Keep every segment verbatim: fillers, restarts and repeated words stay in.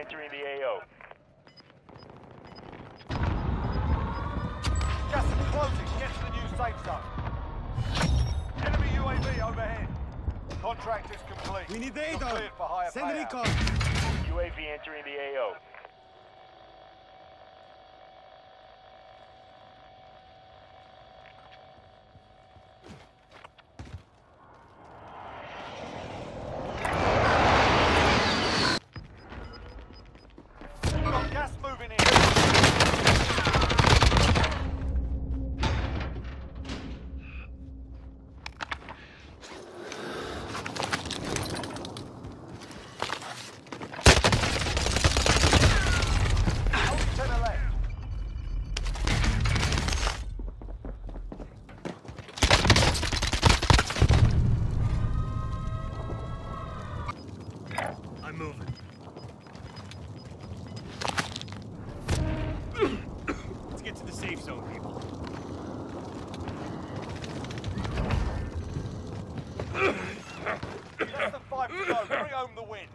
entering the A O. Gas is closing. Get to the new safe zone. Enemy U A V overhead. Contract is complete. We need You're aid. cleared for higher Send payout. recon. U A V entering the A O. You've got gas moving in. Only ten are left. I'm moving. Let's get to the safe zone, people. Less than five to go. Bring home the win.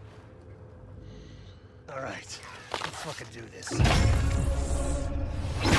All right, let's fucking do this.